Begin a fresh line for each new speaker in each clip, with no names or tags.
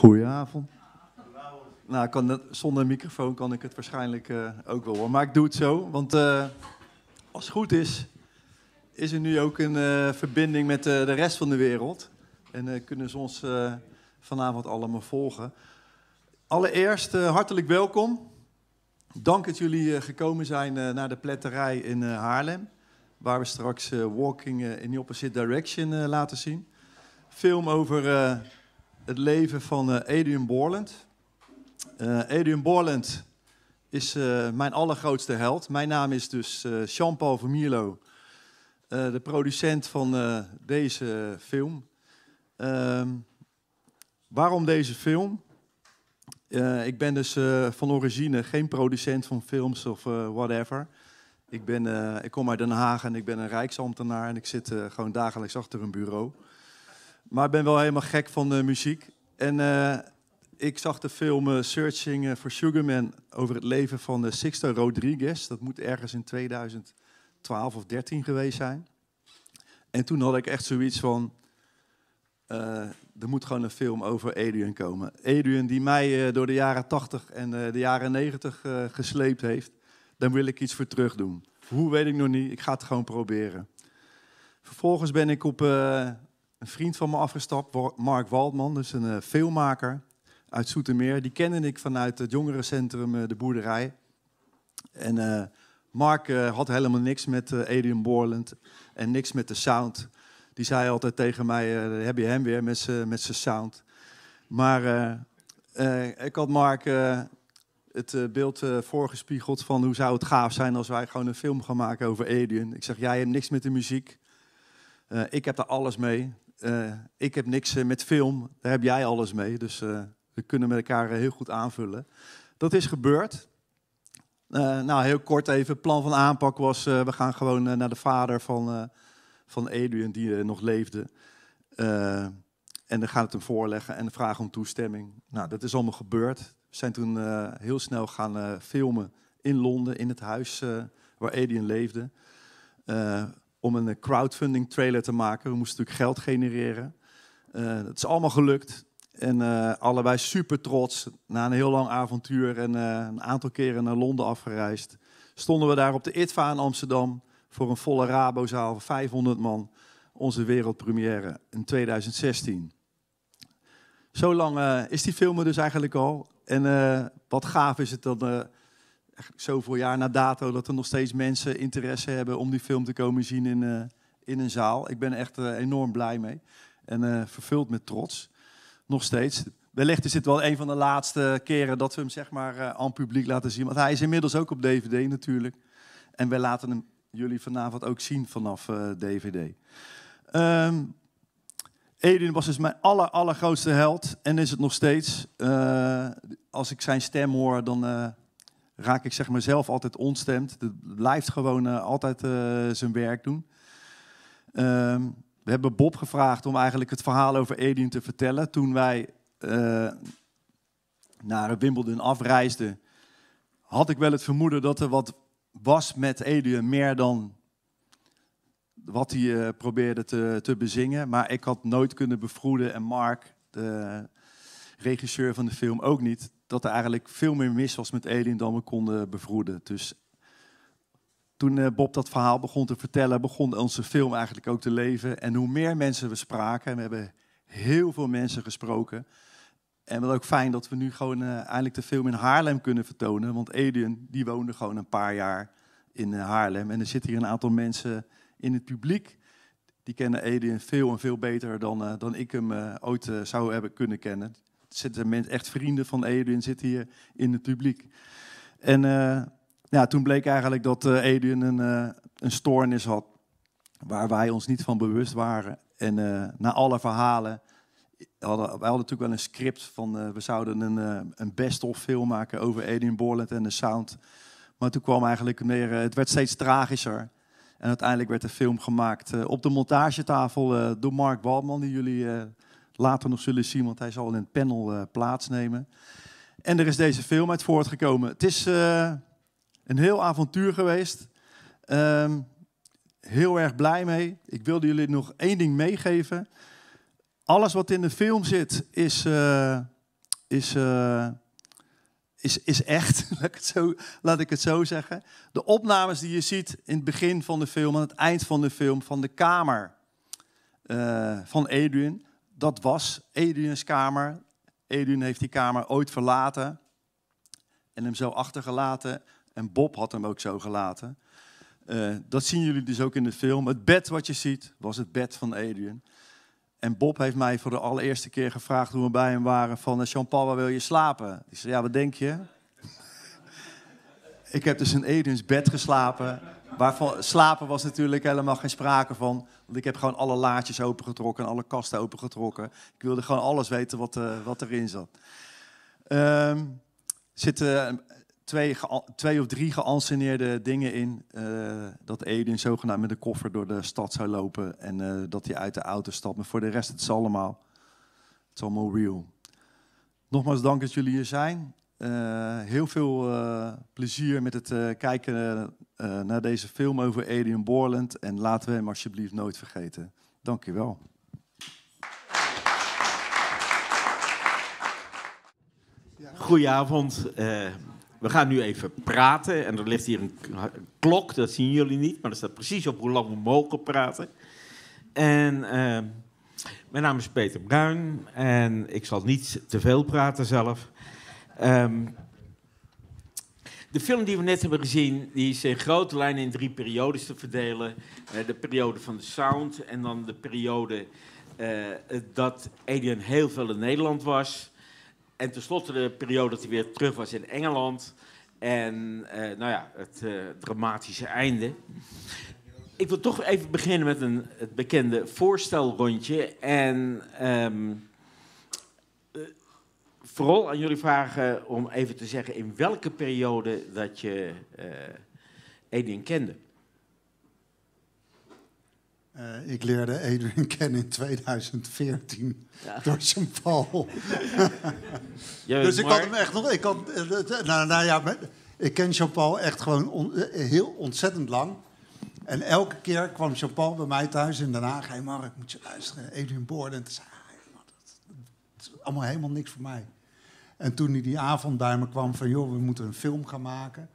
Goedenavond. Nou, zonder microfoon kan ik het waarschijnlijk ook wel hoor. Maar ik doe het zo, want als het goed is er nu ook een verbinding met de rest van de wereld. En kunnen ze ons vanavond allemaal volgen. Allereerst hartelijk welkom. Dank dat jullie gekomen zijn naar de pletterij in Haarlem. Waar we straks Walking in the Opposite Direction laten zien. Film over het leven van Adrian Borland. Adrian Borland is mijn allergrootste held. Mijn naam is dus Jean-Paul Vermierlo, de producent van deze film. Waarom deze film? Ik ben dus van origine geen producent van films of whatever. Ik kom uit Den Haag en ik ben een rijksambtenaar en ik zit gewoon dagelijks achter een bureau. Maar ik ben wel helemaal gek van muziek. En ik zag de film Searching for Sugar Man over het leven van Sixto Rodriguez. Dat moet ergens in 2012 of 2013 geweest zijn. En toen had ik echt zoiets van, er moet gewoon een film over Adrian komen. Adrian die mij door de jaren 80 en de jaren 90 gesleept heeft. Daar wil ik iets voor terug doen. Hoe weet ik nog niet, ik ga het gewoon proberen. Vervolgens ben ik op een vriend van me afgestapt, Mark Waldman, dus een filmmaker uit Zoetermeer. Die kende ik vanuit het jongerencentrum De Boerderij. En Mark had helemaal niks met Adrian Borland en niks met de sound. Die zei altijd tegen mij, heb je hem weer met zijn sound. Maar ik had Mark het beeld voorgespiegeld van hoe zou het gaaf zijn als wij gewoon een film gaan maken over Adrian. Ik zeg, jij hebt niks met de muziek. Ik heb daar alles mee. Ik heb niks met film. Daar heb jij alles mee. Dus we kunnen met elkaar heel goed aanvullen. Dat is gebeurd. Nou, heel kort even. Het plan van aanpak was, we gaan gewoon naar de vader van Adrian die nog leefde. En dan gaan het hem voorleggen en vragen om toestemming. Nou, dat is allemaal gebeurd. We zijn toen heel snel gaan filmen in Londen, in het huis waar Adrian leefde. Om een crowdfunding trailer te maken. We moesten natuurlijk geld genereren. Het is allemaal gelukt. En allebei super trots. Na een heel lang avontuur en een aantal keren naar Londen afgereisd. Stonden we daar op de ITVA in Amsterdam voor een volle Rabozaal van 500 man. Onze wereldpremière in 2016. Zo lang is die film er dus eigenlijk al. En wat gaaf is het dan zoveel jaar na dato dat er nog steeds mensen interesse hebben om die film te komen zien in een zaal. Ik ben er echt enorm blij mee en vervuld met trots. Nog steeds. Wellicht is dit wel een van de laatste keren dat we hem zeg maar aan het publiek laten zien. Want hij is inmiddels ook op DVD natuurlijk. En wij laten hem jullie vanavond ook zien vanaf DVD. Adrian was dus mijn allergrootste held en is het nog steeds. Als ik zijn stem hoor, dan raak ik zeg maar zelf altijd ontstemd. Het blijft gewoon altijd zijn werk doen. We hebben Bob gevraagd om eigenlijk het verhaal over Adrian te vertellen. Toen wij naar Wimbledon afreisden, had ik wel het vermoeden dat er wat was met Adrian, meer dan wat hij probeerde te bezingen. Maar ik had nooit kunnen bevroeden, en Mark, de regisseur van de film, ook niet, dat er eigenlijk veel meer mis was met Adrian dan we konden bevroeden. Dus toen Bob dat verhaal begon te vertellen, begon onze film eigenlijk ook te leven. En hoe meer mensen we spraken, en we hebben heel veel mensen gesproken. En wel ook fijn dat we nu gewoon eindelijk de film in Haarlem kunnen vertonen. Want Adrian, die woonde gewoon een paar jaar in Haarlem. En er zitten hier een aantal mensen in het publiek. Die kennen Adrian veel en veel beter dan ik hem ooit zou hebben kunnen kennen. Er zitten echt vrienden van Adrian zitten hier in het publiek. En ja, toen bleek eigenlijk dat Adrian een stoornis had waar wij ons niet van bewust waren. En na alle verhalen, wij hadden natuurlijk wel een script van we zouden een best-of film maken over Adrian Borland en de sound. Maar toen kwam eigenlijk meer, het werd steeds tragischer. En uiteindelijk werd de film gemaakt op de montagetafel door Mark Waldman, die jullie later nog zullen zien, want hij zal in het panel plaatsnemen. En er is deze film uit voortgekomen. Het is een heel avontuur geweest. Heel erg blij mee. Ik wilde jullie nog één ding meegeven. Alles wat in de film zit is is echt, laat ik het zo zeggen. De opnames die je ziet in het begin van de film, aan het eind van de film, van de kamer van Adrian, dat was Adrian's kamer. Adrian heeft die kamer ooit verlaten en hem zo achtergelaten. En Bob had hem ook zo gelaten. Dat zien jullie dus ook in de film. Het bed wat je ziet, was het bed van Adrian. En Bob heeft mij voor de allereerste keer gevraagd toen we bij hem waren van Jean-Paul, waar wil je slapen? Ik zei, ja, wat denk je? Ik heb dus in Adrian's bed geslapen. Waarvan slapen was natuurlijk helemaal geen sprake van. Want ik heb gewoon alle laadjes opengetrokken en alle kasten opengetrokken. Ik wilde gewoon alles weten wat erin zat. Zitten twee of drie geanceneerde dingen in. Dat Adrian zogenaamd met een koffer door de stad zou lopen. En dat hij uit de auto stapt. Maar voor de rest, het is allemaal real. Nogmaals dank dat jullie hier zijn. Heel veel plezier met het kijken naar deze film over Adrian Borland. En laten we hem alsjeblieft nooit vergeten. Dank je wel.
Goedenavond. We gaan nu even praten. En er ligt hier een klok, dat zien jullie niet. Maar er staat precies op hoe lang we mogen praten. En mijn naam is Peter Bruin. En ik zal niet te veel praten zelf. De film die we net hebben gezien, die is in grote lijnen in 3 periodes te verdelen. De periode van de sound en dan de periode dat Adrian heel veel in Nederland was. En tenslotte de periode dat hij weer terug was in Engeland. En het dramatische einde. Ik wil toch even beginnen met het bekende voorstelrondje. En vooral aan jullie vragen om even te zeggen in welke periode dat je Adrian kende.
Ik leerde Adrian kennen in 2014 door Jean-Paul. Dus ik had hem echt nog... Ik ken Jean-Paul echt gewoon heel ontzettend lang. En elke keer kwam Jean-Paul bij mij thuis in Den Haag. Hé Mark, moet je luisteren, Adrian Borland. En toen zei dat is allemaal helemaal niks voor mij. En toen hij die avond bij me kwam van... joh, we moeten een film gaan maken.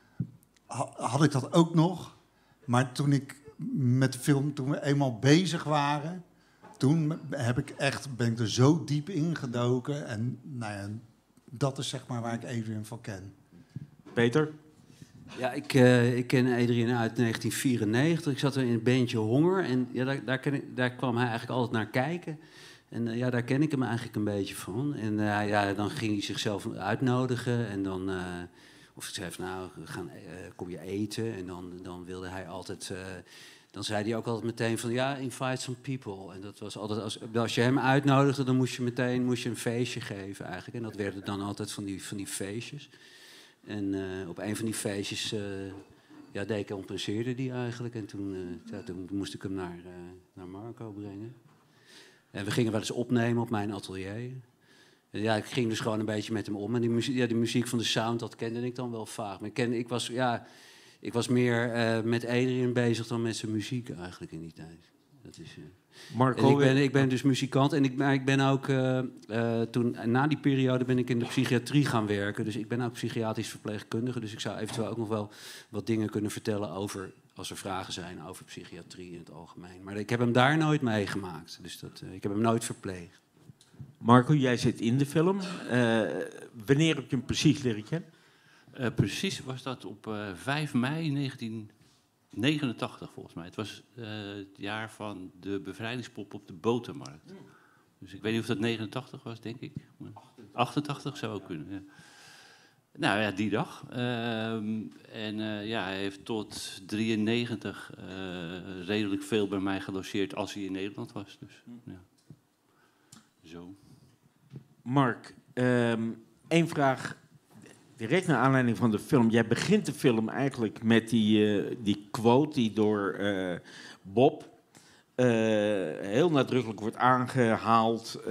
Had ik dat ook nog. Maar toen met de film, toen we eenmaal bezig waren... toen ben ik er zo diep ingedoken. En dat is zeg maar waar ik Adrian van ken.
Peter?
Ja, ik ken Adrian uit 1994. Ik zat er in het bandje Honger. En ja, daar kwam hij eigenlijk altijd naar kijken. En daar ken ik hem eigenlijk een beetje van. En dan ging hij zichzelf uitnodigen. En dan... of ik zei van, kom je eten? En dan wilde hij altijd... dan zei hij ook altijd meteen van, ja, invite some people. En dat was altijd, als je hem uitnodigde, dan moest je een feestje geven eigenlijk. En dat werden dan altijd van die feestjes. En op een van die feestjes decompenseerde die eigenlijk. En toen moest ik hem naar Marco brengen. En we gingen wel eens opnemen op mijn atelier. En ja, ik ging dus gewoon een beetje met hem om. En die muziek van de sound, dat kende ik dan wel vaag. Maar ik was meer met Adrian bezig dan met zijn muziek eigenlijk in die tijd. Dat is... Marco, ik ben dus muzikant en ik ben ook toen na die periode ben ik in de psychiatrie gaan werken. Dus ik ben ook psychiatrisch verpleegkundige. Dus ik zou eventueel ook nog wel wat dingen kunnen vertellen over, als er vragen zijn over psychiatrie in het algemeen. Maar ik heb hem daar nooit meegemaakt. Dus ik heb hem nooit verpleegd.
Marco, jij zit in de film. Wanneer heb je hem precies leren kennen?
Precies was dat op 5 mei 1989 volgens mij. Het was het jaar van de bevrijdingspop op de Botermarkt. Dus ik weet niet of dat 89 was, denk ik. 88 zou ook kunnen, ja. Nou ja, die dag. Hij heeft tot 93 redelijk veel bij mij gelogeerd als hij in Nederland was. Dus, ja. Zo.
Mark, één vraag direct naar aanleiding van de film. Jij begint de film eigenlijk met die quote die door Bob heel nadrukkelijk wordt aangehaald.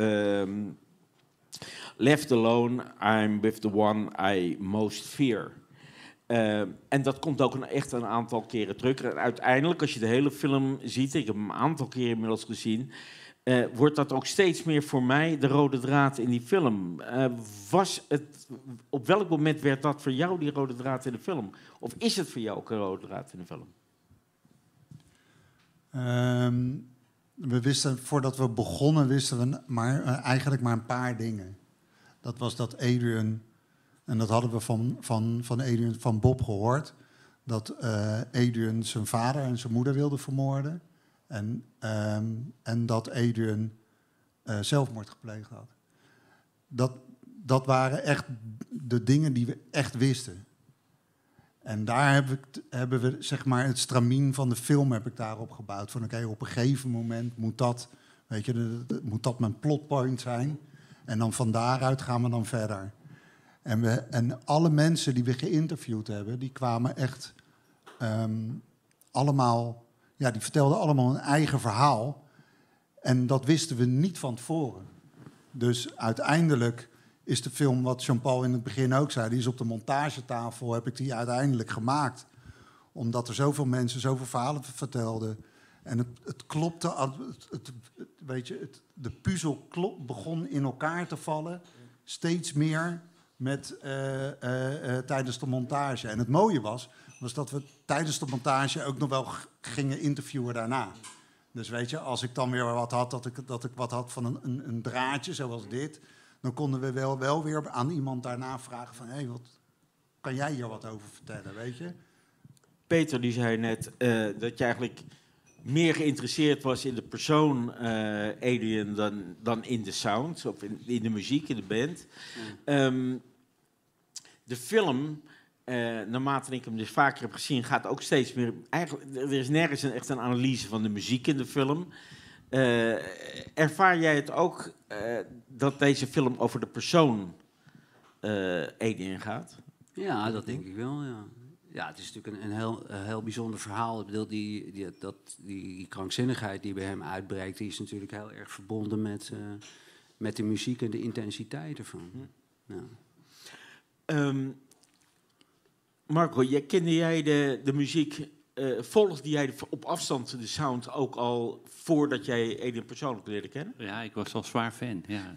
Left alone, I'm with the one I most fear. En dat komt ook echt een aantal keren terug. En uiteindelijk, als je de hele film ziet, ik heb hem een aantal keren inmiddels gezien, wordt dat ook steeds meer voor mij de rode draad in die film. Op welk moment werd dat voor jou die rode draad in de film? Of is het voor jou ook een rode draad in de film?
We wisten, voordat we begonnen, wisten we eigenlijk maar een paar dingen. Dat was dat Adrian, en dat hadden we van Adrian, van Bob gehoord, dat Adrian zijn vader en zijn moeder wilde vermoorden. En dat Adrian zelfmoord gepleegd had. Dat waren echt de dingen die we echt wisten. En daar hebben we zeg maar het stramien van de film heb ik daarop gebouwd. Van oké, op een gegeven moment moet dat, weet je, moet dat mijn plotpoint zijn. En dan van daaruit gaan we dan verder. En alle mensen die we geïnterviewd hebben, die kwamen echt allemaal, ja, die vertelden allemaal een eigen verhaal. En dat wisten we niet van tevoren. Dus uiteindelijk is de film, wat Jean-Paul in het begin ook zei, die is op de montagetafel, heb ik die uiteindelijk gemaakt. Omdat er zoveel mensen zoveel verhalen vertelden. En het klopte, weet je, de puzzel begon in elkaar te vallen. Steeds meer tijdens de montage. En het mooie was dat we tijdens de montage ook nog wel gingen interviewen daarna. Dus weet je, als ik dan weer wat had, dat ik wat had van een draadje zoals dit, dan konden we wel weer aan iemand daarna vragen van, hé, wat kan jij hier wat over vertellen, weet je?
Peter die zei net dat je eigenlijk meer geïnteresseerd was in de persoon Adrian dan in de sound, of in de muziek, in de band. De film, naarmate ik hem dus vaker heb gezien, gaat ook steeds meer. Eigenlijk, er is nergens echt een analyse van de muziek in de film. Ervaar jij het ook dat deze film over de persoon Adrian gaat?
Ja, dat denk ik wel, ja. Ja, het is natuurlijk een heel bijzonder verhaal. Ik bedoel, die krankzinnigheid die bij hem uitbreekt, die is natuurlijk heel erg verbonden met de muziek en de intensiteit ervan. Ja.
Marco, kende jij de muziek, volgde jij op afstand de sound ook al voordat jij Adrian persoonlijk leerde kennen?
Ja, ik was al zwaar fan, ja.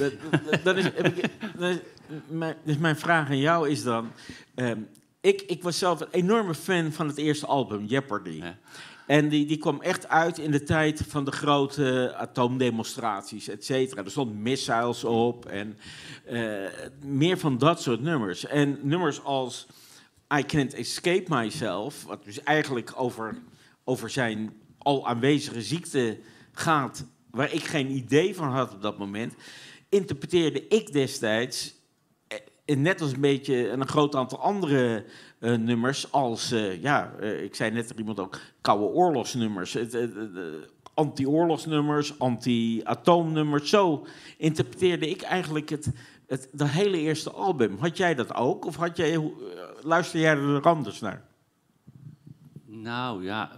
Dus mijn vraag aan jou is dan, ik was zelf een enorme fan van het eerste album, Jeopardy. Ja. En die kwam echt uit in de tijd van de grote atoomdemonstraties, et cetera. Er stond Missiles op en meer van dat soort nummers. En nummers als I Can't Escape Myself, wat dus eigenlijk over zijn al aanwezige ziekte gaat, waar ik geen idee van had op dat moment, interpreteerde ik destijds, net als een beetje een groot aantal andere nummers, als, ik zei net er iemand ook, koude oorlogsnummers, anti-oorlogsnummers, anti-atoomnummers. Zo interpreteerde ik eigenlijk dat hele eerste album. Had jij dat ook? Of luister jij er anders naar?
Nou ja,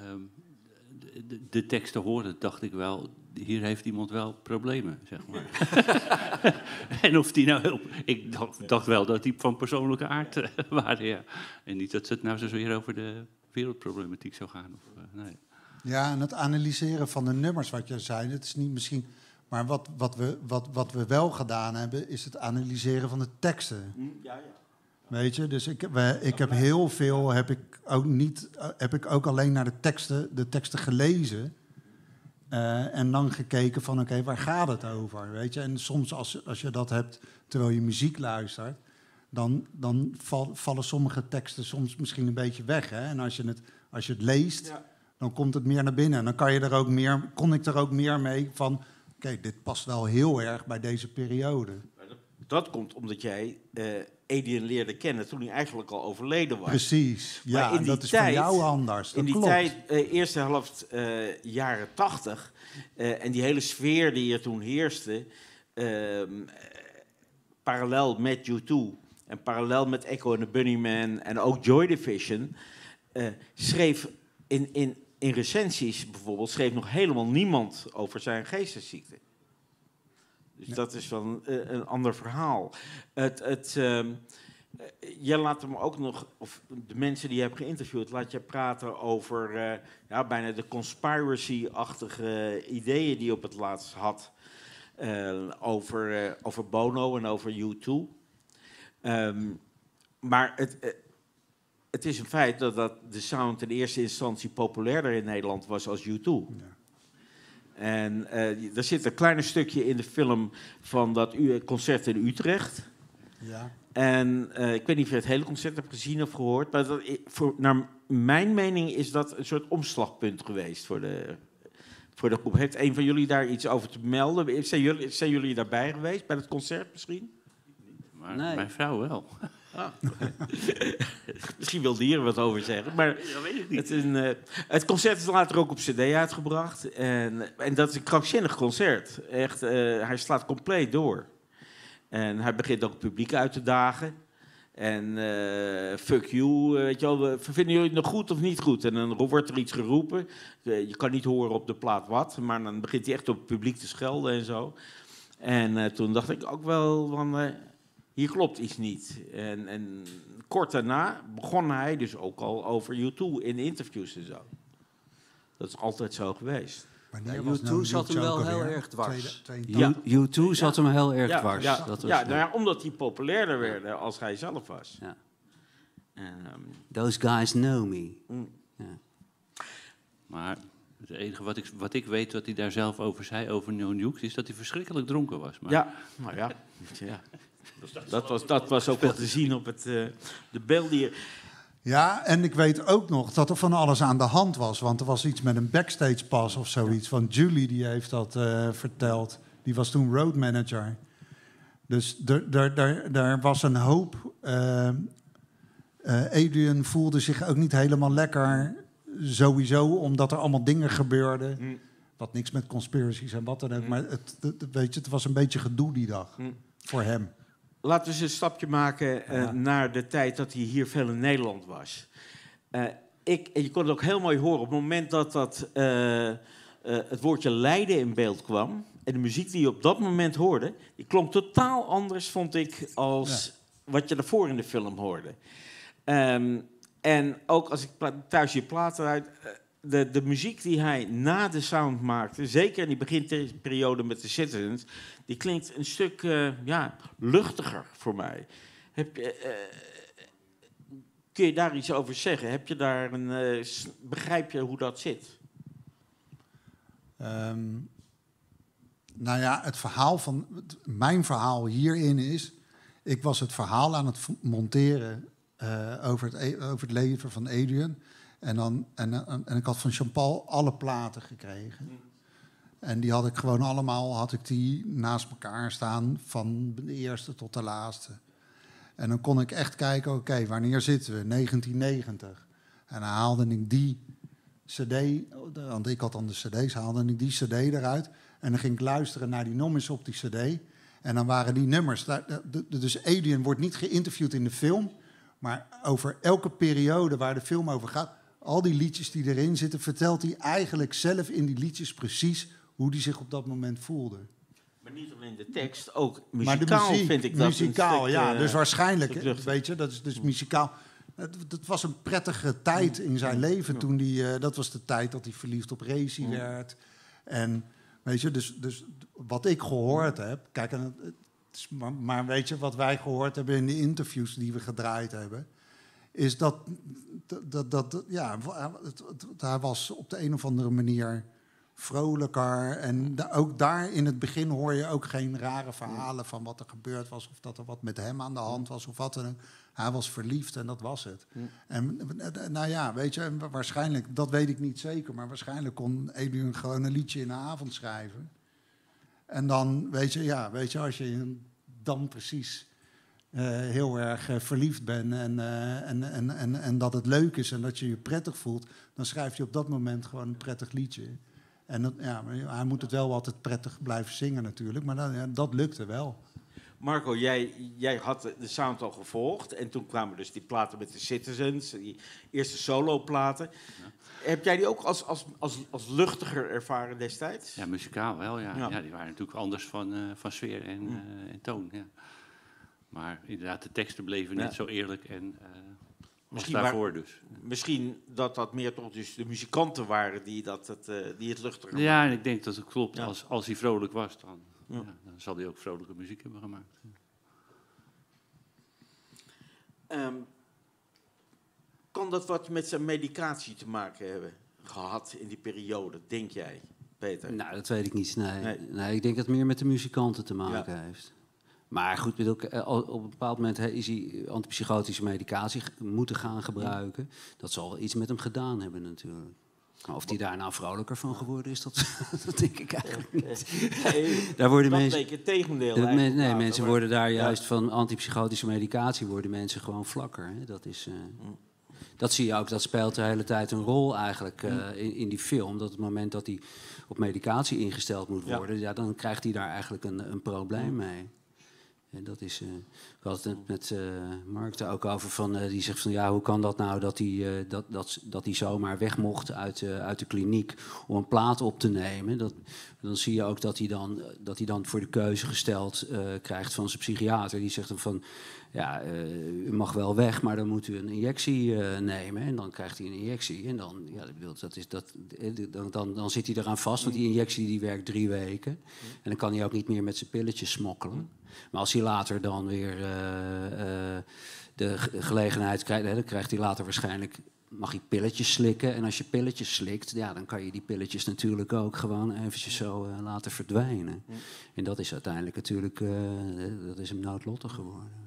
de teksten hoorden, dacht ik wel, hier heeft iemand wel problemen, zeg maar. En of die nou heel... Ik dacht wel dat die van persoonlijke aard waren, ja. En niet dat het nou zozeer over de wereldproblematiek zou gaan. Nee.
Ja, en het analyseren van de nummers, wat je zei, het is niet misschien... Maar wat we wel gedaan hebben, is het analyseren van de teksten.
Ja.
Weet je, dus ik heb heel veel, heb ik ook alleen naar de teksten gelezen. En dan gekeken van, oké, waar gaat het over? Weet je, en soms als je dat hebt terwijl je muziek luistert, dan vallen sommige teksten soms misschien een beetje weg. Hè? En als je het leest, dan komt het meer naar binnen. En dan kon ik er ook meer mee van, oké, dit past wel heel erg bij deze periode.
Dat komt omdat jij Adrian leerde kennen toen hij eigenlijk al overleden was.
Precies, ja, dat is voor jou anders.
In die tijd, eerste helft jaren 80, en die hele sfeer die er toen heerste, parallel met U2 en parallel met Echo and the Bunnymen en ook Joy Division, schreef in recensies bijvoorbeeld, schreef nog helemaal niemand over zijn geestesziekte. Dus dat is wel een ander verhaal. jij laat hem ook nog, of de mensen die je hebt geïnterviewd, laat je praten over bijna de conspiracy-achtige ideeën die je op het laatst had over Bono en over U2. Maar het is een feit dat de sound in eerste instantie populairder in Nederland was als U2. Ja. En er zit een klein stukje in de film van dat concert in Utrecht.
Ja.
En ik weet niet of je het hele concert hebt gezien of gehoord, maar naar mijn mening is dat een soort omslagpunt geweest voor de groep. Heeft een van jullie daar iets over te melden? Zijn jullie daarbij geweest, bij het concert misschien?
Maar nee. Mijn vrouw wel.
Ah. Misschien wil die er wat over zeggen, maar
dat weet ik niet.
Het concert is later ook op cd uitgebracht. En dat is een krankzinnig concert. Echt, hij slaat compleet door. En hij begint ook het publiek uit te dagen. En fuck you, weet je wel, vinden jullie het nog goed of niet goed? En dan wordt er iets geroepen. Je kan niet horen op de plaat wat, maar dan begint hij echt op het publiek te schelden en zo. En toen dacht ik ook wel van, hier klopt iets niet. En kort daarna begon hij dus ook al over U2 in interviews en zo. Dat is altijd zo geweest.
U2 zat hem wel heel erg dwars.
Ja.
U2 zat hem heel erg dwars.
Omdat die populairder werden als hij zelf was.
Ja. Those guys know me. Ja.
Maar het enige wat ik weet, wat hij daar zelf over zei, over No Nukes, is dat hij verschrikkelijk dronken was. Maar...
Ja, nou ja. Dat was ook wel te zien op de beelden hier.
Ja, en ik weet ook nog dat er van alles aan de hand was. Want er was iets met een backstage pass of zoiets. Van Julie, die heeft dat verteld. Die was toen road manager. Dus daar was een hoop. Adrian voelde zich ook niet helemaal lekker. Sowieso, omdat er allemaal dingen gebeurden. Wat niks met conspiracies en wat dan ook. Maar het was een beetje gedoe die dag. Voor hem.
Laten we eens een stapje maken naar de tijd dat hij hier veel in Nederland was. En je kon het ook heel mooi horen. Op het moment dat het woordje Leiden in beeld kwam... en de muziek die je op dat moment hoorde... die klonk totaal anders, vond ik, als wat je daarvoor in de film hoorde. En ook als ik thuis je platen uit... De muziek die hij na de sound maakte, zeker in die beginperiode met de Citizens, die klinkt een stuk luchtiger voor mij. Kun je daar iets over zeggen? Heb je daar begrijp je hoe dat zit?
Nou ja, mijn verhaal hierin is, ik was het verhaal aan het monteren over het leven van Adrian. En ik had van Jean-Paul alle platen gekregen. En die had ik gewoon allemaal naast elkaar staan, van de eerste tot de laatste. En dan kon ik echt kijken, oké, wanneer zitten we? 1990. En dan haalde ik die cd, want ik had dan de cd's, haalde ik die cd eruit. En dan ging ik luisteren naar die nummers op die cd. En dan waren die nummers... Dus Adrian wordt niet geïnterviewd in de film, maar over elke periode waar de film over gaat... al die liedjes die erin zitten, vertelt hij eigenlijk zelf in die liedjes precies hoe hij zich op dat moment voelde.
Maar niet alleen de tekst, ook muzikaal vind ik dat
muzikaal,
een stuk,
dus waarschijnlijk, weet je, dat is dus muzikaal. Het was een prettige tijd in zijn leven toen dat was de tijd dat hij verliefd op Racey werd. En weet je, dus wat ik gehoord heb, kijk, maar weet je, wat wij gehoord hebben in de interviews die we gedraaid hebben, is dat hij was op de een of andere manier vrolijker. En ook daar in het begin hoor je ook geen rare verhalen van wat er gebeurd was, of dat er wat met hem aan de hand was, of wat dan ook. Hij was verliefd en dat was het. En nou ja, weet je, waarschijnlijk, dat weet ik niet zeker, maar waarschijnlijk kon Adrian gewoon een liedje in de avond schrijven. En dan, weet je, als je dan precies heel erg verliefd bent en dat het leuk is en dat je je prettig voelt, dan schrijf je op dat moment gewoon een prettig liedje. En hij moet het wel altijd prettig blijven zingen natuurlijk, maar dat lukte wel.
Marco, jij had de sound al gevolgd en toen kwamen dus die platen met de Citizens, die eerste solo-platen. Ja. Heb jij die ook als luchtiger ervaren destijds?
Ja, muzikaal wel, ja. Ja, die waren natuurlijk anders van sfeer en toon, ja. Maar inderdaad, de teksten bleven net zo eerlijk en
Misschien
daarvoor dus.
Misschien dat meer toch dus de muzikanten waren die het luchtiger
Ja, en ik denk dat het klopt.
Ja.
Als hij vrolijk was, dan,
Ja.
dan zal hij ook vrolijke muziek hebben gemaakt.
Kan dat wat met zijn medicatie te maken hebben gehad in die periode, denk jij, Peter?
Nou, dat weet ik niet.
Nee.
Nee, ik denk dat het meer met de muzikanten te maken heeft. Maar goed, op een bepaald moment is hij antipsychotische medicatie moeten gaan gebruiken. Dat zal wel iets met hem gedaan hebben natuurlijk. Maar of hij daar nou vrolijker van geworden is, dat denk ik eigenlijk niet. Daar worden
dat
mensen,
bleek het tegendeel.
mensen worden daar juist van antipsychotische medicatie worden mensen gewoon vlakker. Hè? Dat zie je ook, dat speelt de hele tijd een rol eigenlijk in die film. Dat het moment dat hij op medicatie ingesteld moet worden, dan krijgt hij daar eigenlijk een probleem mee. En dat is, ik had het met Mark er ook over, die zegt van ja, hoe kan dat nou dat hij zomaar weg mocht uit de kliniek om een plaat op te nemen. Dan zie je ook dat hij dan voor de keuze gesteld krijgt van zijn psychiater. Die zegt dan van, ja, u mag wel weg, maar dan moet u een injectie nemen. En dan krijgt hij een injectie. En dan, ja, dan zit hij eraan vast, want die injectie die werkt 3 weken. En dan kan hij ook niet meer met zijn pilletjes smokkelen. Maar als hij later dan weer de gelegenheid krijgt, dan krijgt hij later waarschijnlijk, mag hij pilletjes slikken. En als je pilletjes slikt, ja, dan kan je die pilletjes natuurlijk ook gewoon eventjes zo laten verdwijnen. En dat is uiteindelijk natuurlijk, dat is hem noodlottig geworden.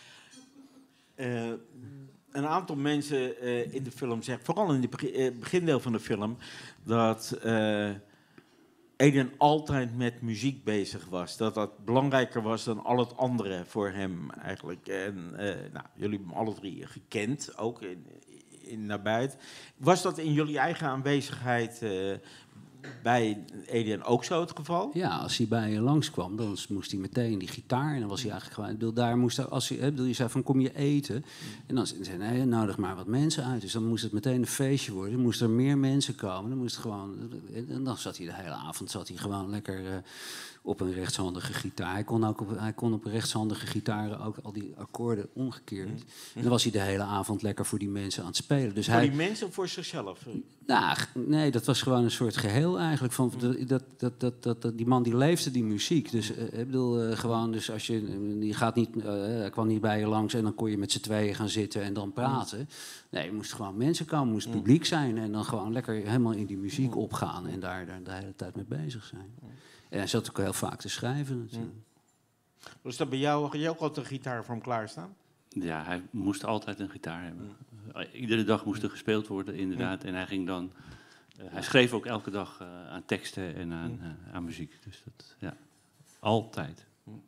Een aantal mensen in de film zeggen, vooral in het begindeel van de film, dat Adrian altijd met muziek bezig was. Dat belangrijker was dan al het andere voor hem eigenlijk. En jullie hebben hem alle 3 gekend, ook in nabijheid. Was dat in jullie eigen aanwezigheid bij Adrian ook zo het geval?
Ja, als hij bij je langskwam, dan moest hij meteen die gitaar. En dan was hij eigenlijk gewoon, daar moest hij, je zei van, kom je eten? En dan zei hij, nee, nodig maar wat mensen uit. Dus dan moest het meteen een feestje worden. Dan moesten er meer mensen komen. Dan moest het gewoon, en dan zat hij de hele avond gewoon lekker op een rechtshandige gitaar. Hij kon op rechtshandige gitaren ook al die akkoorden omgekeerd. En dan was hij de hele avond lekker voor die mensen aan het spelen. Dus
voor die mensen of voor zichzelf?
Nou, nee, dat was gewoon een soort geheel eigenlijk. Van, die man die leefde die muziek. Dus ik bedoel, gewoon, dus als je gaat niet, hij kwam niet bij je langs en dan kon je met z'n tweeën gaan zitten en dan praten. Nee, er moesten gewoon mensen komen, moest publiek zijn en dan gewoon lekker helemaal in die muziek opgaan en daar de hele tijd mee bezig zijn. En hij zat ook heel vaak te schrijven natuurlijk.
Was dat bij jou, had je ook altijd een gitaar voor hem klaarstaan?
Ja, hij moest altijd een gitaar hebben. Iedere dag moest er gespeeld worden, inderdaad. En hij ging dan, hij schreef ook elke dag aan teksten en aan muziek. Dus dat, ja, altijd.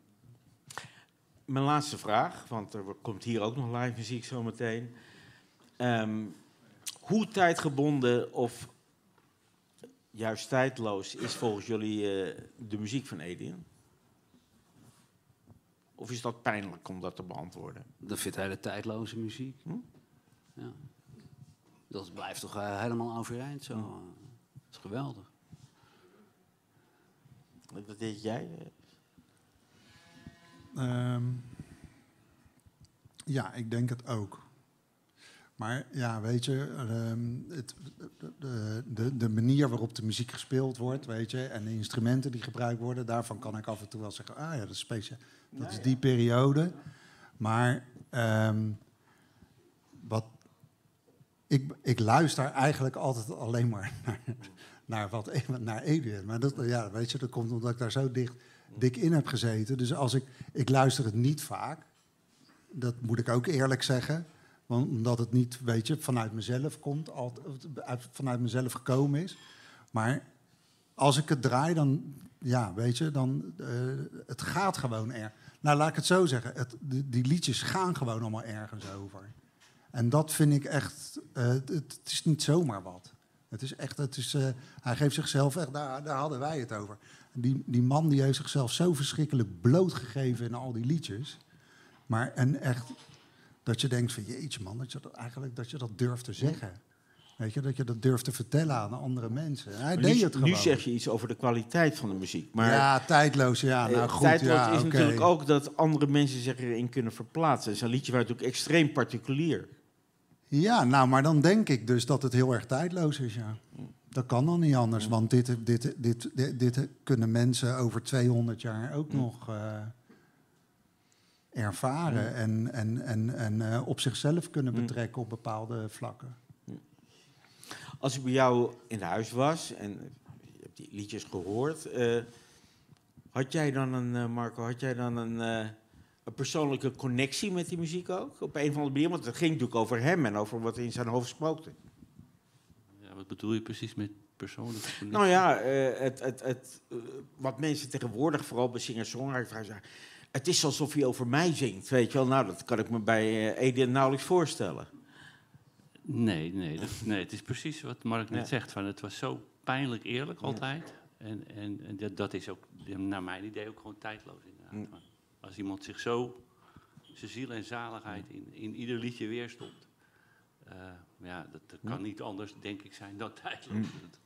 Mijn laatste vraag, want er komt hier ook nog live muziek zometeen. Hoe tijdgebonden of juist tijdloos is volgens jullie de muziek van Adrian? Of is dat pijnlijk om dat te beantwoorden?
Dat vindt hij hele tijdloze muziek. Ja. Dat blijft toch helemaal overeind zo. Dat is geweldig.
Wat deed jij?
Ja, ik denk het ook. Maar ja, weet je, de manier waarop de muziek gespeeld wordt, weet je, en de instrumenten die gebruikt worden, daarvan kan ik af en toe wel zeggen, ah ja, dat is speciaal. Dat is die periode. Maar ik luister eigenlijk altijd alleen maar naar Adrian. Maar dat, ja, weet je, dat komt omdat ik daar zo dik in heb gezeten. Dus als ik luister het niet vaak. Dat moet ik ook eerlijk zeggen. Want omdat het niet, weet je, vanuit mezelf komt, vanuit mezelf gekomen is. Maar als ik het draai, dan, ja, weet je, dan, het gaat gewoon Nou, laat ik het zo zeggen. Die liedjes gaan gewoon allemaal ergens over. En dat vind ik echt, het is niet zomaar wat. Het is echt, hij geeft zichzelf echt, daar hadden wij het over. Die man die heeft zichzelf zo verschrikkelijk blootgegeven in al die liedjes. Maar en echt, dat je denkt van jeetje man, dat je dat durft te zeggen. Weet je, dat je dat durft te vertellen aan andere mensen. Hij
Maar
deed het gewoon.
nu zeg je iets over de kwaliteit van de muziek. Maar
Ja, tijdloos, ja. Nou goed,
tijdloos
ja,
is
oké.
natuurlijk ook dat andere mensen zich erin kunnen verplaatsen. Zijn liedje was natuurlijk extreem particulier.
Ja, nou, maar dan denk ik dus dat het heel erg tijdloos is, ja. Dat kan dan niet anders, want dit kunnen mensen over 200 jaar ook nog ervaren en op zichzelf kunnen betrekken op bepaalde vlakken.
Als ik bij jou in huis was en je hebt die liedjes gehoord, had jij dan, Marco, een persoonlijke connectie met die muziek ook? Op een of andere manier, want het ging natuurlijk over hem en over wat in zijn hoofd spookte.
Ja, wat bedoel je precies met persoonlijke connectie?
Nou ja, wat mensen tegenwoordig, vooral bij singer-songwriters, zeggen, het is alsof hij over mij zingt, weet je wel. Nou, dat kan ik me bij Adrian nauwelijks voorstellen.
Nee, het is precies wat Mark net zegt. Van, het was zo pijnlijk eerlijk altijd. En dat is ook, naar mijn idee, ook gewoon tijdloos inderdaad. Maar als iemand zich zo, zijn ziel en zaligheid in ieder liedje weerstopt. Dat kan niet anders, denk ik, zijn dan tijdloos.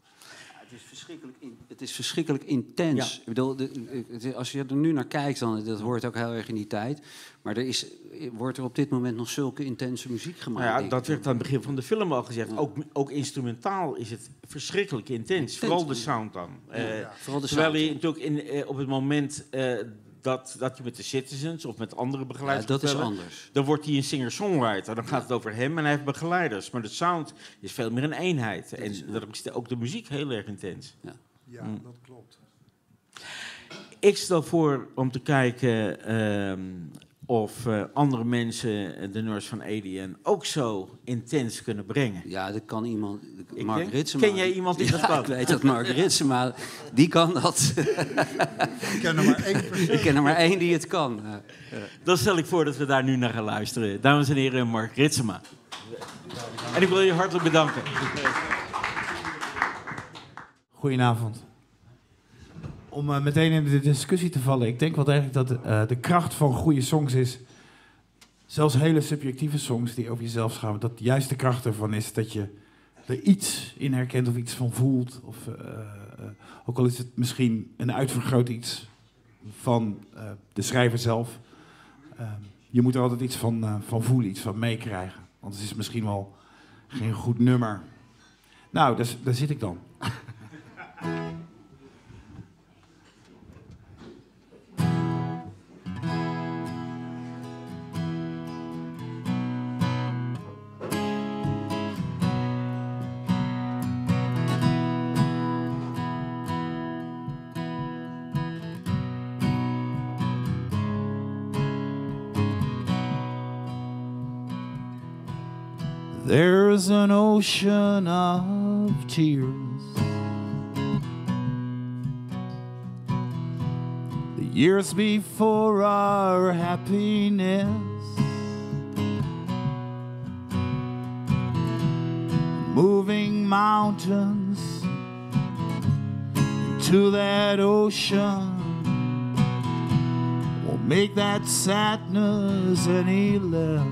Het is verschrikkelijk intens.
Ja.
Ik bedoel, als je er nu naar kijkt, dan dat hoort ook heel erg in die tijd. Maar wordt er op dit moment nog zulke intense muziek gemaakt?
Nou ja, dat werd aan het begin van de film al gezegd. Ja. Ook instrumentaal is het verschrikkelijk intens. Vooral de sound dan.
Vooral de
terwijl
sound.
je natuurlijk op het moment dat je met de Citizens of met andere begeleiders...
Ja, dat is anders.
Dan wordt hij een singer-songwriter. Dan gaat het over hem en hij heeft begeleiders. Maar de sound is veel meer een eenheid. Dat is ook de muziek heel erg intens.
Ja, dat klopt.
Ik stel voor om te kijken of andere mensen de nummers van Adrian ook zo intens kunnen brengen.
Ja, dat kan iemand.
Mark
Ritsema.
Ken jij iemand die dat kan?
Ik weet dat Mark Ritsema, die kan dat.
Ik ken er maar één persoon.
Ik ken er maar één die het kan.
Dan stel ik voor dat we daar nu naar gaan luisteren. Dames en heren, Mark Ritsema. En ik wil je hartelijk bedanken.
Goedenavond. Om meteen in de discussie te vallen. Ik denk wel eigenlijk dat de kracht van goede songs is... zelfs hele subjectieve songs die over jezelf gaan... dat juist de kracht ervan is dat je er iets in herkent of iets van voelt. Of, ook al is het misschien een uitvergroot iets van de schrijver zelf. Je moet er altijd iets van voelen, iets van meekrijgen. Anders is het misschien wel geen goed nummer. Nou, daar zit ik dan. There's an ocean of tears. The years before our happiness. Moving mountains into that ocean won't make that sadness any less.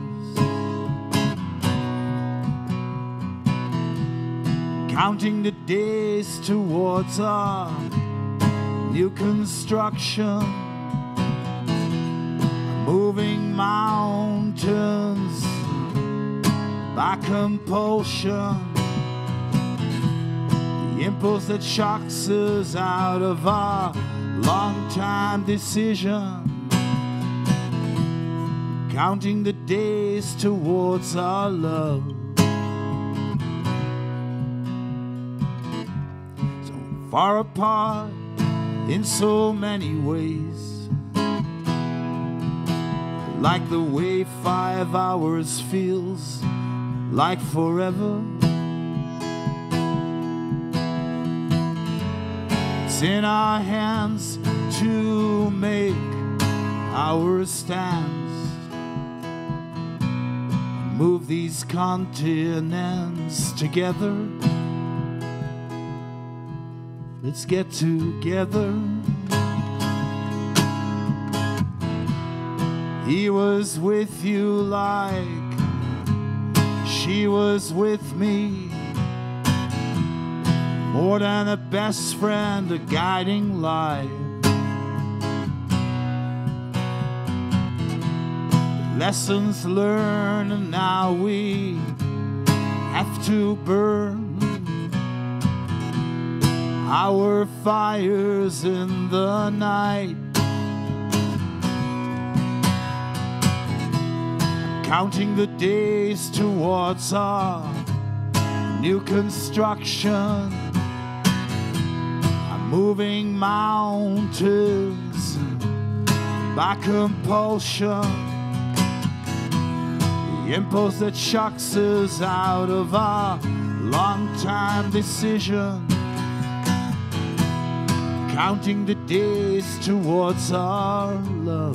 Counting the days towards our new construction. Moving mountains by compulsion. The impulse that shocks us out of our long-time decision. Counting the days towards our love. Far apart in so many ways, like the way 5 hours feels like forever. It's in our hands to make our stands, move these continents together. Let's get together. He was with you like she was with me. more than a best friend, a guiding light. Lessons learned, and now we have to burn our fires in the night. Counting the days towards our new construction. I'm moving mountains by compulsion. The impulse that shocks us out of our long-time decision. Counting the days towards our love.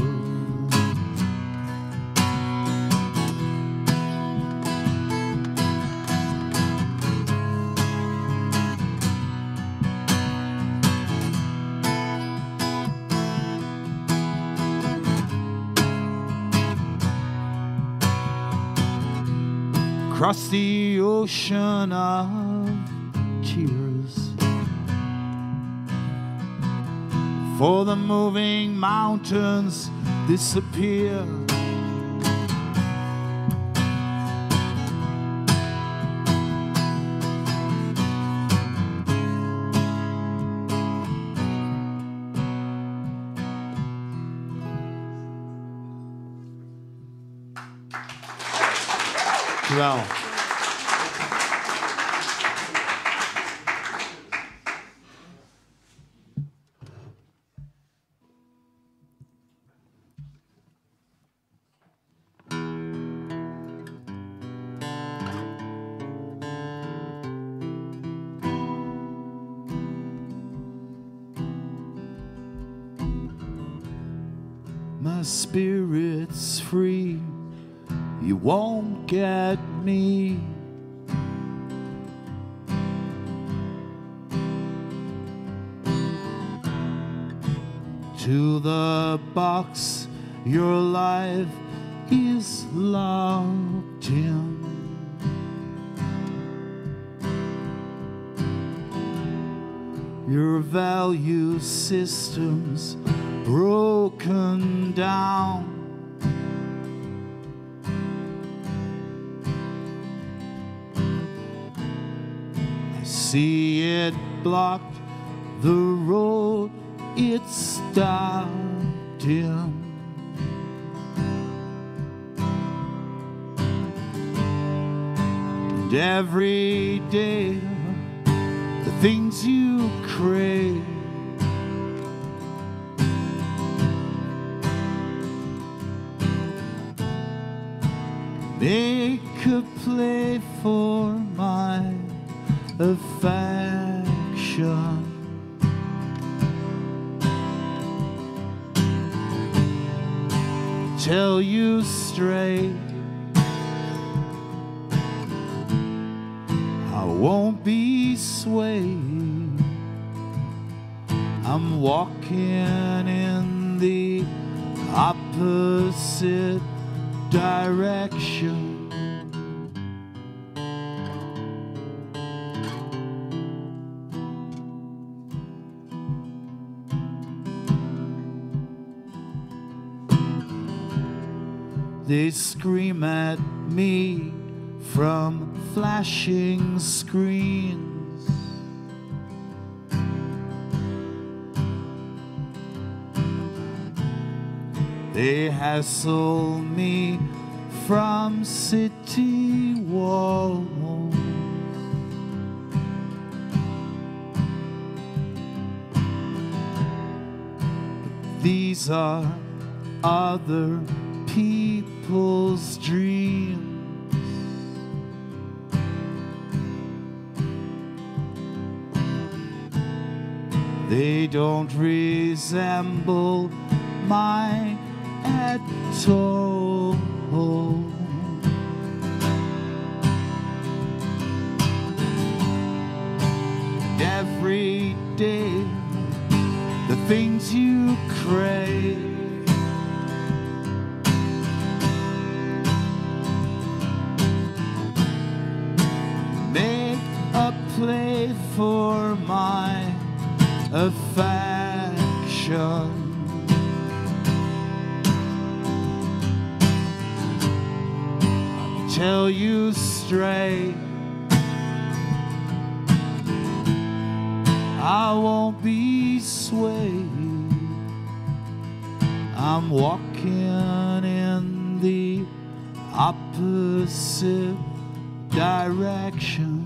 Across the ocean of tears, for the moving mountains disappear. Dankjewel. My spirit's free. You won't get me. To the box your life is locked in. Your value system's broken down. See it blocked, the road it stopped in. And every day, the things you crave make a play for my affection. Tell you straight, I won't be swayed. I'm walking in the opposite direction. They scream at me from flashing screens. They hassle me from city walls. These are other people's dreams. They don't resemble mine at all. And every day, the things you crave make a play for my affection. I'll tell you straight, I won't be swayed. I'm walking in the opposite direction.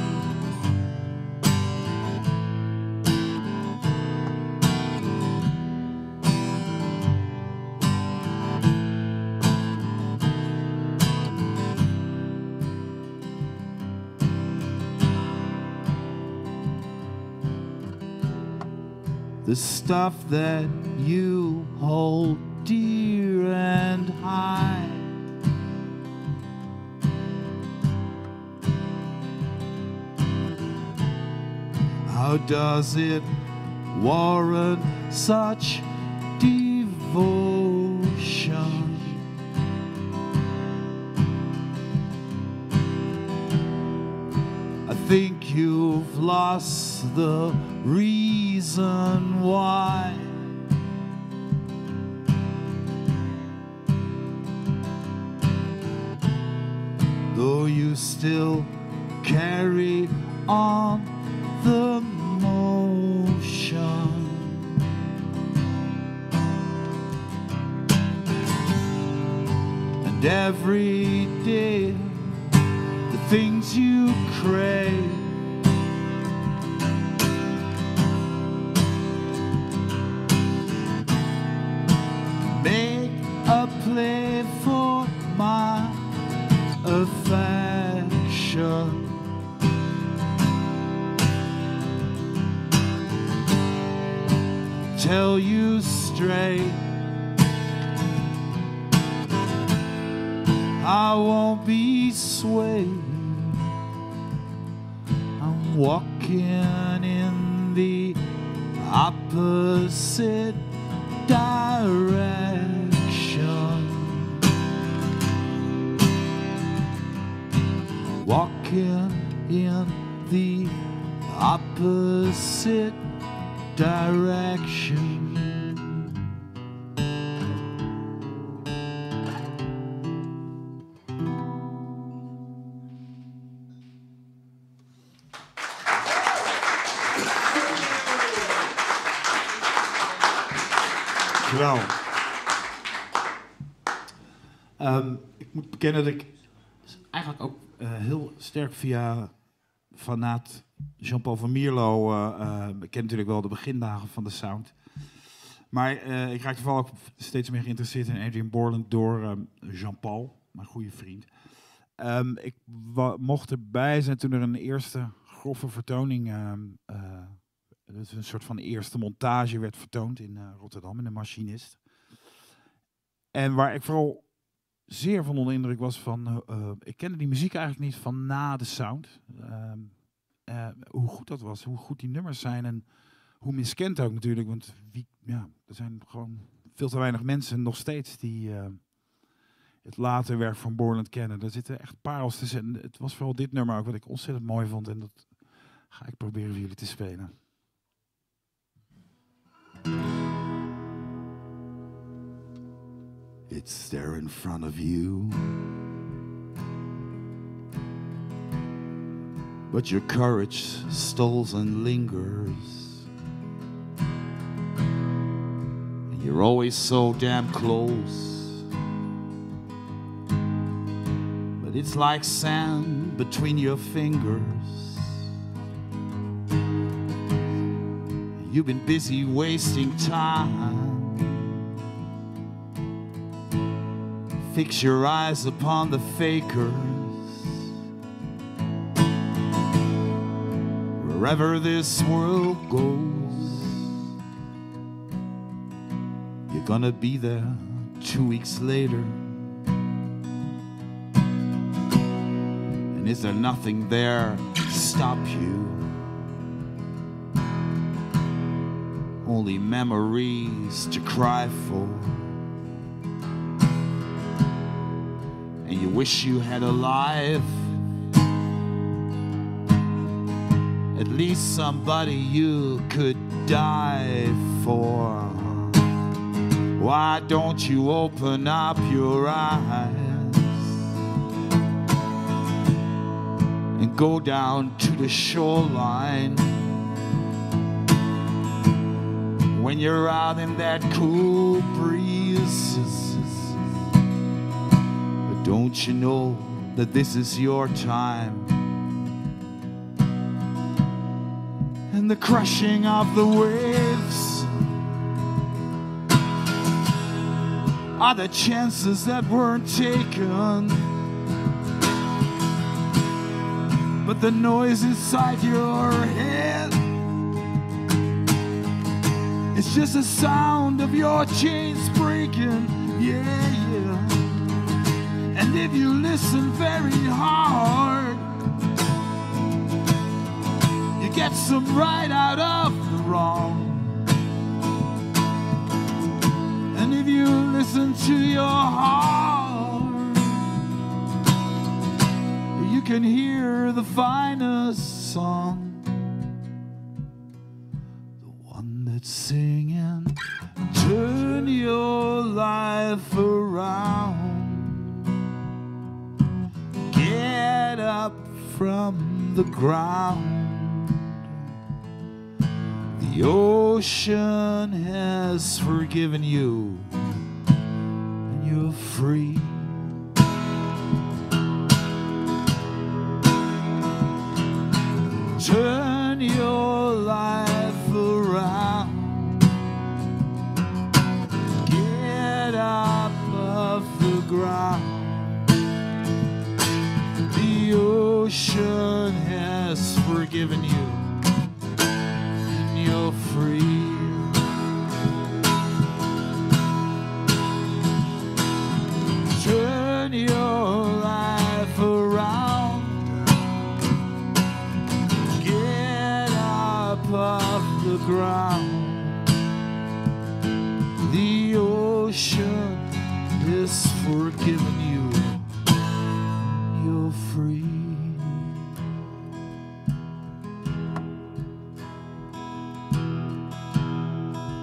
The stuff that you hold dear and high, how does it warrant such devotion? I think you've lost the reason why. Though you still carry on the motion. And every day the things you crave make a play for my affection. Tell you straight, I won't be swayed. I'm walking in the opposite direction. Walking in the opposite direction.
Dankjewel. Ik moet bekennen dat ik eigenlijk ook heel sterk via fanaat Jean-Paul van Mierlo, ik ken natuurlijk wel de begindagen van de sound. Maar ik raakte vooral ook steeds meer geïnteresseerd in Adrian Borland door Jean-Paul, mijn goede vriend. Ik mocht erbij zijn toen er een eerste grove vertoning, dus een soort van eerste montage werd vertoond in Rotterdam in de Machinist. En waar ik vooral zeer van onder indruk was van, ik kende die muziek eigenlijk niet van na de sound. Hoe goed dat was, hoe goed die nummers zijn en hoe miskend ook natuurlijk. Want er zijn gewoon veel te weinig mensen nog steeds die het later werk van Borland kennen. Er zitten echt parels tussen. En het was vooral dit nummer ook wat ik ontzettend mooi vond en dat ga ik proberen voor jullie te spelen. It's there in front of you, but your courage stalls and lingers, and you're always so damn close, but it's like sand between your fingers. You've been busy wasting time. Fix your eyes upon the fakers. Wherever this world goes, you're gonna be there 2 weeks later. And is there nothing there to stop you? Only memories to cry for. And you wish you had a life at at least somebody you could die for. Why don't you open up your eyes and go down to the shoreline? When you're out in that cool breeze, but don't you know that this is your time? And the crushing of the waves are the chances that weren't taken. But the noise inside your head, it's just the sound of your chains breaking, yeah, yeah. And if you listen very hard, you get some right out of the wrong. And if you listen to your heart, you can hear the finest song. Singing, turn your life around, get up from the ground. The ocean has forgiven you, and you're free. Turn your life around, up off the ground. The ocean has forgiven you, and you're free. Turn your life around, get up off the ground. The ocean is forgiven you, you're free.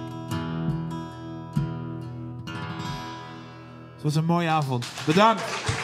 Het was een mooie avond. Bedankt.